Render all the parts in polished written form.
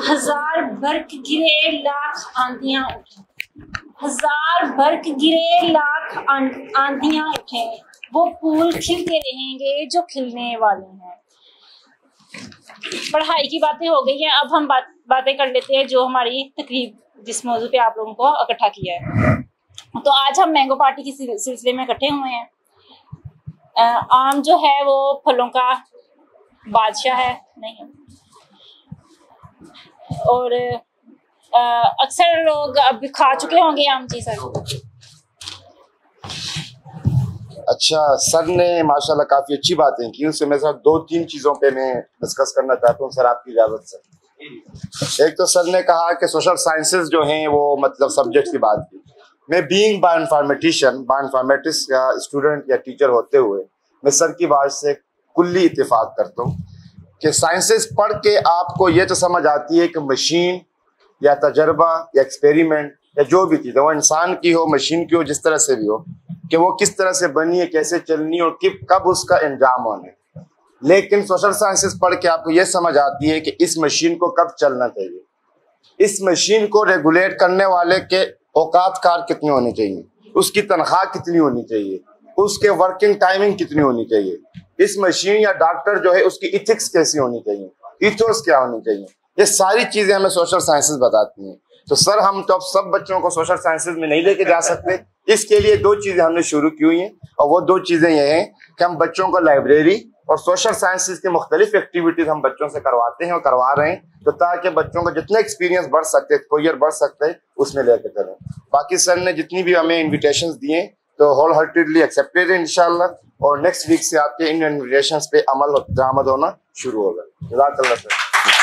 हजार बर्क गिरे लाख आंधियां उठे, हजार बर्क गिरे लाख आंधियां उठे, वो फूल खिलते रहेंगे जो खिलने वाले हैं। पढ़ाई की बातें हो गई हैं, अब हम बातें कर लेते हैं जो हमारी तकरीब जिस मौजू पे आप लोगों को इकट्ठा किया है। तो आज हम मैंगो पार्टी के सिलसिले में इकट्ठे हुए हैं। आम जो है वो फलों का बादशाह है, नहीं, और अक्सर लोग अब खा चुके होंगे आम जी। सर अच्छा, सर ने माशाल्लाह काफी अच्छी बातें की, उससे मेरे साथ 2-3 चीजों पे मैं डिस्कस करना चाहता हूँ सर, आपकी इजाजत से। एक तो सर ने कहा कि सोशल साइंसेज जो हैं वो मतलब सब्जेक्ट की बात की। मैं बीइंग बायोइन्फॉर्मेटिक्स का स्टूडेंट या टीचर होते हुए मैं सर की बात से कुल्ली इत्तेफाक करता हूँ कि साइंसेज पढ़ के आपको ये तो समझ आती है कि मशीन या तजर्बा या एक्सपेरिमेंट या जो भी चीज़ है, वो इंसान की हो, मशीन की हो, जिस तरह से भी हो, कि वो किस तरह से बनी है, कैसे चलनी है और कब उसका इंजाम होना है। लेकिन सोशल साइंसेज पढ़ के आपको ये समझ आती है कि इस मशीन को कब चलना चाहिए, इस मशीन को रेगुलेट करने वाले के औकात कार कितने होने चाहिए, उसकी तनख्वाह कितनी होनी चाहिए, उसके वर्किंग टाइमिंग कितनी होनी चाहिए, इस मशीन या डॉक्टर जो है उसकी इथिक्स कैसी होनी चाहिए, इथोस क्या होनी चाहिए, ये सारी चीजें हमें सोशल साइंसेज बताती हैं। तो सर हम तो अब सब बच्चों को सोशल साइंसेज में नहीं लेके जा सकते, इसके लिए 2 चीजें हमने शुरू की हुई हैं, और वो 2 चीजें ये हैं कि हम बच्चों को लाइब्रेरी और सोशल साइंसेज की मुख्तलिफ एक्टिविटीज हम बच्चों से करवाते हैं और करवा रहे हैं, तो ताकि बच्चों को जितना एक्सपीरियंस बढ़ सकते, कोरियर बढ़ सकते हैं, उसमें लेके चलें। बाकी सर ने जितनी भी हमें इन्विटेशंस दिए तो होल हार्टेडली एक्सेप्टेड है इंशाल्लाह, और नेक्स्ट वीक से आपके इन इन्विटेशंस पे अमल दरामद होना शुरू होगा। जज़ाकल्लाह सर।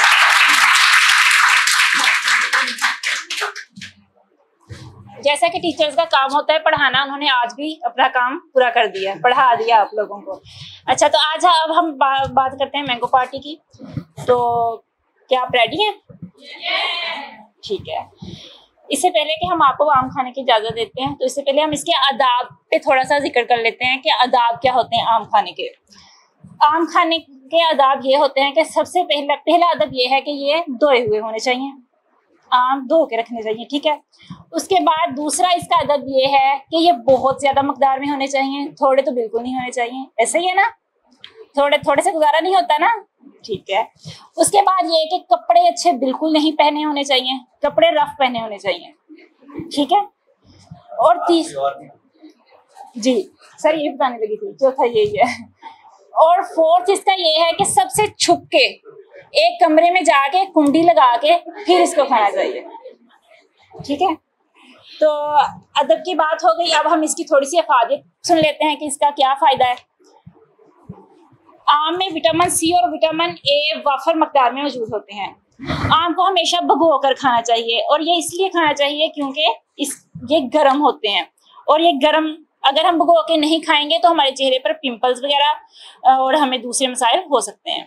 जैसा कि टीचर्स का काम होता है पढ़ाना, उन्होंने आज भी अपना काम पूरा कर दिया, पढ़ा दिया आप लोगों को। अच्छा, तो आज अब हम बात करते हैं मैंगो पार्टी की। तो क्या आप रेडी हैं? ठीक है। इससे पहले कि हम आपको आम खाने की इजाजत देते हैं, तो इससे पहले हम इसके आदाब पे थोड़ा सा जिक्र कर लेते हैं कि आदाब क्या होते हैं आम खाने के। आम खाने के आदाब ये होते हैं कि सबसे पहला अदब ये है कि ये धोए हुए होने चाहिए, आम धो के रखने चाहिए, ठीक है। उसके बाद दूसरा इसका अदब ये है कि ये बहुत ज्यादा मकदार में होने चाहिए, थोड़े तो बिल्कुल नहीं होने चाहिए। ऐसे ही है ना, थोड़े से गुजारा नहीं होता ना, ठीक है। उसके बाद ये कि कपड़े अच्छे बिल्कुल नहीं पहने होने चाहिए, कपड़े रफ पहने होने चाहिए, ठीक है। और जी सर ये बताने लगी थी, चौथा यही है। और फोर्थ इसका ये है कि सबसे छुप के एक कमरे में जाके कुंडी लगा के फिर इसको खाना चाहिए, ठीक है। तो अदब की बात हो गई, अब हम इसकी थोड़ी सी अफादियत सुन लेते हैं कि इसका क्या फायदा है। आम में विटामिन सी और विटामिन ए वाफर मकदार में मौजूद होते हैं। आम को हमेशा भिगो कर खाना चाहिए, और ये इसलिए खाना चाहिए क्योंकि ये गर्म होते हैं, और ये गर्म अगर हम भिगो के नहीं खाएंगे तो हमारे चेहरे पर पिंपल्स वगैरह और हमें दूसरे मसाइल हो सकते हैं।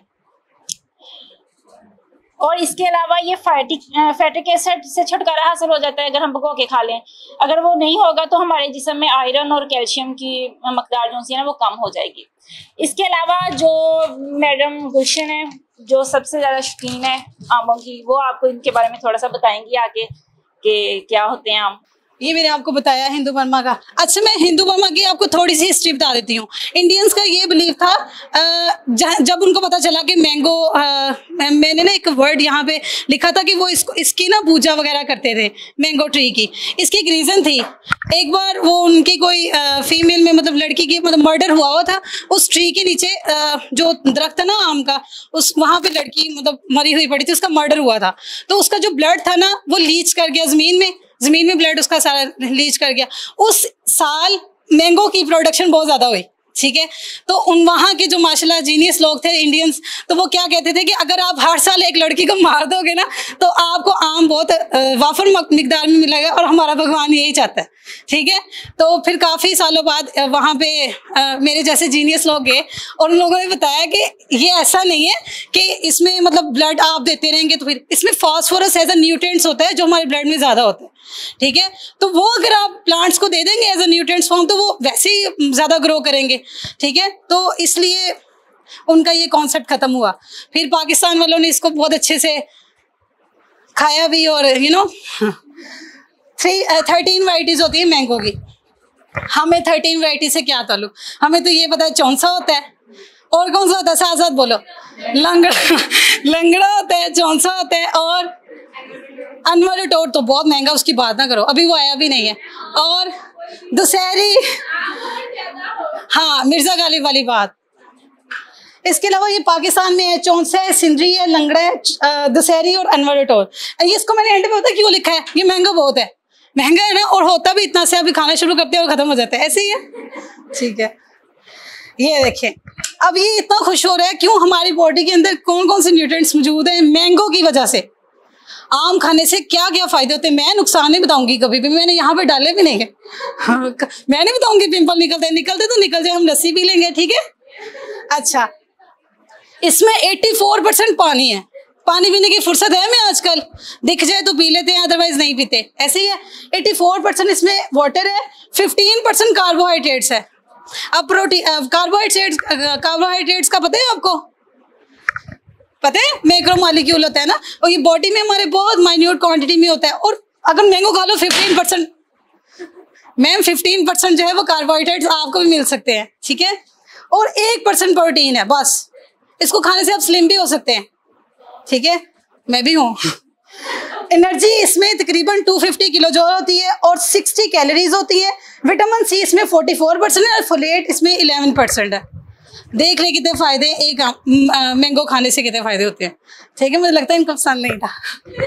और इसके अलावा ये फैटिक एसिड से छुटकारा हासिल हो जाता है अगर हम भिगो के खा लें। अगर वो नहीं होगा तो हमारे जिस्म में आयरन और कैल्शियम की मकदार जो है ना वो कम हो जाएगी। इसके अलावा जो मैडम गुलशन है जो सबसे ज़्यादा शौकीन है आमों की, वो आपको इनके बारे में थोड़ा सा बताएंगी आगे कि क्या होते हैं आम। ये मैंने आपको बताया हिंदू बर्मा का। अच्छा, मैं हिंदू बर्मा की आपको थोड़ी सी हिस्ट्री बता देती हूँ। इंडियंस का ये बिलीव था, जब उनको पता चला कि मैंगो, मैंने ना एक वर्ड यहाँ पे लिखा था कि वो इसकी ना पूजा वगैरह करते थे मैंगो ट्री की। इसकी एक रीज़न थी, एक बार वो उनकी कोई फीमेल में मतलब लड़की की मतलब मर्डर हुआ था, उस ट्री के नीचे जो दरख्त था ना आम का, वहाँ पे लड़की मतलब मरी हुई पड़ी थी, उसका मर्डर हुआ था। तो उसका जो ब्लड था ना वो लीच कर गया ज़मीन में ब्लड उसका सारा लीच कर गया। उस साल मैंगो की प्रोडक्शन बहुत ज़्यादा हुई, ठीक है। तो वहाँ के जो माशाल्लाह जीनियस लोग थे इंडियंस, तो वो क्या कहते थे कि अगर आप हर साल एक लड़की को मार दोगे ना तो आपको आम बहुत वाफर मकदार में मिलेगा, और हमारा भगवान यही चाहता है, ठीक है। तो फिर काफ़ी सालों बाद वहाँ पे मेरे जैसे जीनियस लोग गए और उन लोगों ने बताया कि ये ऐसा नहीं है कि इसमें मतलब ब्लड आप देते रहेंगे तो फिर इसमें फास्फोरस एज अ न्यूट्रिएंट्स होता है जो हमारे ब्लड में ज़्यादा होता है, ठीक है। तो वो अगर आप प्लांट्स को दे देंगे एज अ न्यूट्रिएंट्स फॉर्म तो वो वैसे ही ज़्यादा ग्रो करेंगे, ठीक है। तो इसलिए उनका ये कॉन्सेप्ट ख़त्म हुआ। फिर पाकिस्तान वालों ने इसको बहुत अच्छे से खाया भी, और 13 वैरायटीज होती है मैंगो की। हमें 13 वैरायटी से क्या ताल्लुक, हमें तो ये पता है चौंसा होता है, और कौन सा होता है, साथ साथ बोलो, लंगड़ा होता है, चौंसा होता है, और अनवर टोर तो बहुत महंगा, उसकी बात ना करो, अभी वो आया भी नहीं है, और दुशहरी, हाँ मिर्जा गालिब वाली बात। इसके अलावा ये पाकिस्तान में है, चौंसा है, सिंदरी है, लंगड़ा है, दुशहरी और अनवर टोर। इसको मैंने एंड पे पता क्यों लिखा है, ये महंगा बहुत है, महंगा है ना, और होता भी इतना से, अभी खाना शुरू करते हैं और खत्म हो जाता है, ऐसे ही है। ठीक है, ये देखें, अब ये इतना खुश हो रहा है क्यों, हमारी बॉडी के अंदर कौन कौन से न्यूट्रिएंट्स मौजूद हैं मैंगो की वजह से। आम खाने से क्या क्या फायदे होते हैं, मैं नुकसान नहीं बताऊंगी कभी भी, मैंने यहाँ पे डाले भी नहीं है। मैं नहीं बताऊंगी पिंपल निकलते तो निकल जाए, हम लस्सी पी लेंगे, ठीक है। अच्छा, इसमें 84% पानी है, पानी पीने की फुर्सत है हमें आजकल, दिख जाए तो पी लेते हैं, अदरवाइज नहीं पीते, ऐसे ही है। 84% इसमें वाटर है, 15% कार्बोहाइड्रेट्स है। अब प्रोटीन, कार्बोहाइड्रेट्स का पता है आपको, पता है मैक्रोमोलेक्यूल होता है ना, और ये बॉडी में हमारे बहुत माइन्यूट क्वांटिटी में होता है, और अगर मैंगो खा लो 15%, मैम 15% जो है वो कार्बोहाइड्रेट्स आपको भी मिल सकते हैं, ठीक है, और 1% प्रोटीन है बस, इसको खाने से आप स्लिम भी हो सकते हैं, ठीक है, मैं भी हूँ। एनर्जी इसमें तकरीबन 250 किलो जूल होती है, और 60 कैलोरीज होती है। विटामिन सी इसमें 44% है, और फोलेट इसमें 11% है। देख रहे कितने फायदे, एक मैंगो खाने से कितने फायदे होते हैं, ठीक है। मुझे लगता है इनको पसंद नहीं था,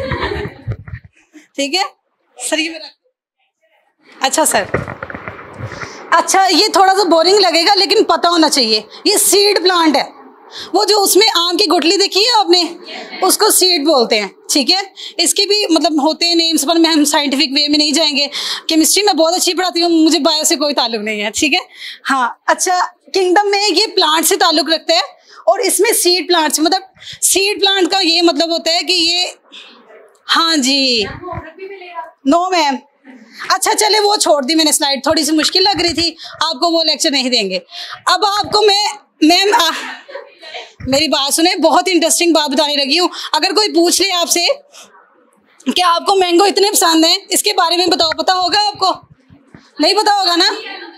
ठीक है सर, ये मेरा, अच्छा सर, अच्छा ये थोड़ा सा बोरिंग लगेगा लेकिन पता होना चाहिए, ये सीड प्लांट है, वो जो उसमें आम की गुठली देखी है आपने, उसको सीड बोलते हैं, ठीक है। इसके भी मतलब होते हैं नेम्स, पर मैं हम साइंटिफिक वे में नहीं जाएंगे। केमिस्ट्री में बहुत अच्छी पढ़ाती हूँ, मुझे बायो से कोई ताल्लुक नहीं है, ठीक है। हाँ, अच्छा, किंगडम में ये प्लांट से ताल्लुक रखते हैं, और इसमें सीड प्लांट्स, मतलब सीड प्लांट का ये मतलब होता है कि ये, हाँ जी, नो मैम, अच्छा चले वो छोड़ दी मैंने, स्लाइड थोड़ी सी मुश्किल लग रही थी, आपको वो लेक्चर नहीं देंगे। अब आपको मैम मेरी बात सुने, बहुत इंटरेस्टिंग बात बताने लगी हूँ। अगर कोई पूछ ले आपसे कि आपको मैंगो इतने पसंद है, इसके बारे में बताओ, पता होगा आपको? नहीं पता होगा ना?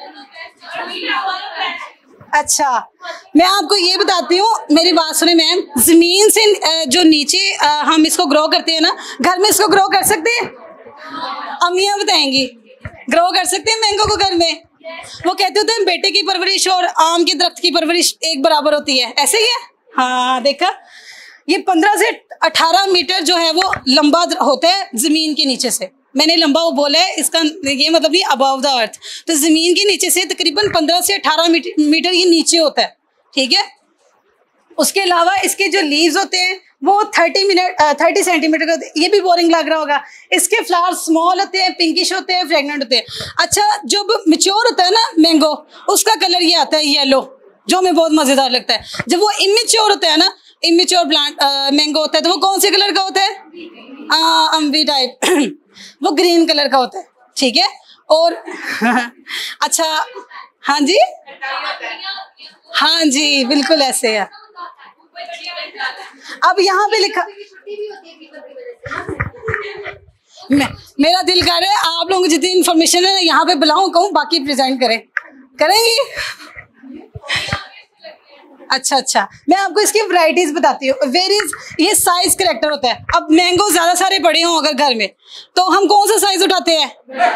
अच्छा, मैं आपको ये बताती हूँ, मेरी बात सुने मैम, जमीन से जो नीचे हम इसको ग्रो करते हैं ना, घर में इसको ग्रो कर सकते हैं? अम्मियाँ बताएंगी, ग्रो कर सकते हैं मैंगो को घर में? वो कहते होते हैं बेटे की परवरिश और आम के दरख्त की परवरिश एक बराबर होती है, ऐसे ही है। हाँ देखा, ये 15 से 18 मीटर जो है वो लंबा होता है जमीन के नीचे से। मैंने लंबा वो बोला है, इसका ये मतलब नहीं अबव द अर्थ, तो जमीन के नीचे से तकरीबन 15 से 18 मीटर ये नीचे होता है, ठीक है। उसके अलावा इसके जो लीव्स होते हैं वो 30 सेंटीमीटर का होते हैं। ये भी बोरिंग लग रहा होगा। इसके फ्लावर स्मॉल होते हैं, पिंकिश होते हैं, फ्रेगनेंट होते हैं। अच्छा, जब मैच्योर होता है ना मैंगो, उसका कलर ये आता है येलो, जो हमें बहुत मजेदार लगता है। जब वो इमेच्योर होता है ना, इमेच्योर प्लांट मैंगो होता है, तो वो कौन से कलर का होता है? अम्बी टाइप वो ग्रीन कलर का होता है, ठीक है। और अच्छा, हाँ जी, हाँ जी, बिल्कुल ऐसे है। अब यहाँ पे लिखा, मेरा दिल कर रहा है आप लोगों को जितनी इन्फॉर्मेशन है यहाँ पे बुलाऊं, कहूँ बाकी प्रेजेंट करेंगी। अच्छा अच्छा, मैं आपको इसकी वैरायटीज बताती हूँ। वेरीज, ये साइज करेक्टर होता है। अब मैंगो ज्यादा सारे पड़े हों अगर घर में, तो हम कौन सा साइज उठाते हैं?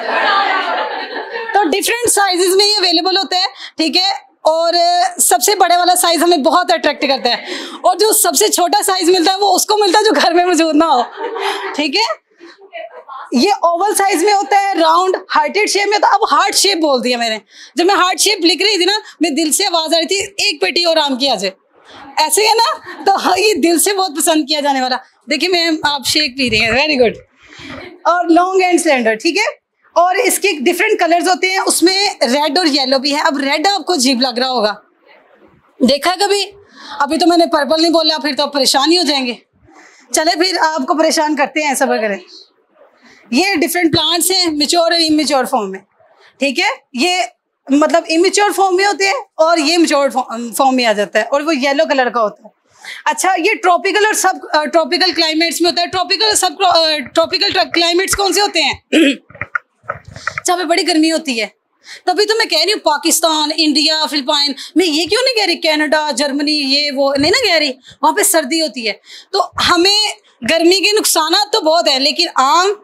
तो डिफरेंट साइजेस में ये अवेलेबल होता है, ठीक है। और सबसे बड़े वाला साइज हमें बहुत अट्रैक्ट करता है, और जो सबसे छोटा साइज मिलता है वो उसको मिलता है जो घर में मौजूद ना हो, ठीक है। ये ओवल साइज में होता है, राउंड हार्टेड शेप में। तो अब हार्ट शेप बोल दिया मैंने, जब मैं हार्ट शेप लिख रही थी ना, मेरे दिल से आवाज आ रही थी एक पेटी और आम की आ जाए, ऐसे है ना। तो हाँ, ये दिल से बहुत पसंद किया जाने वाला। देखिए मैम, आप शेक पी रही हैं, वेरी गुड। और लॉन्ग एंड सिलेंडर, ठीक है। और इसके डिफरेंट कलर्स होते हैं, उसमें रेड और येलो भी है। अब रेड आपको अजीब लग रहा होगा, देखा है कभी? अभी तो मैंने पर्पल नहीं बोला, फिर तो आप परेशान ही हो जाएंगे। चले फिर आपको परेशान करते हैं, ऐसा करें। ये डिफरेंट प्लांट्स हैं, मैच्योर और इमेच्योर फॉर्म में, ठीक है। ये मतलब इमेच्योर फॉर्म में होते हैं और ये मैच्योर फॉर्म में आ जाता है, और वो येलो कलर का होता है। अच्छा, ये ट्रॉपिकल और सब ट्रॉपिकल क्लाइमेट्स में होता है। ट्रॉपिकल सब ट्रॉपिकल क्लाइमेट्स कौन से होते हैं? जहाँ पे बड़ी गर्मी होती है। तभी तो मैं कह रही हूँ पाकिस्तान, इंडिया, फिलिपाइन, मैं ये क्यों नहीं कह रही कनाडा, जर्मनी, ये वो नहीं ना कह रही, वहाँ पे सर्दी होती है। तो हमें गर्मी के नुकसान तो बहुत है, लेकिन आम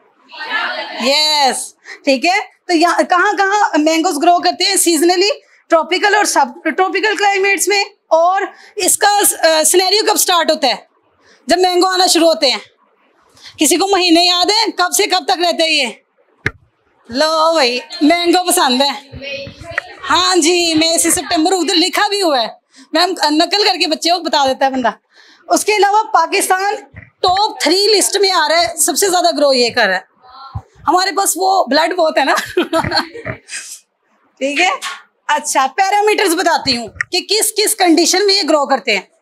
यस ठीक है। तो यहाँ कहाँ कहाँ मैंगोज ग्रो करते हैं सीजनली? ट्रॉपिकल और सब ट्रॉपिकल क्लाइमेट्स में। और इसका सिनेरियो कब स्टार्ट होता है? जब मैंगो आना शुरू होते हैं। किसी को महीने याद है कब से कब तक रहते हैं ये? लो भाई, मैंगो पसंद है। हाँ जी, मई से सितंबर, उधर लिखा भी हुआ है, मैम नकल करके बच्चे को बता देता है बंदा। उसके अलावा पाकिस्तान टॉप 3 लिस्ट में आ रहा है, सबसे ज्यादा ग्रो ये कर रहा है। हमारे पास वो ब्लड बहुत है ना ठीक है। अच्छा, पैरामीटर्स बताती हूँ कि किस किस कंडीशन में ये ग्रो करते हैं।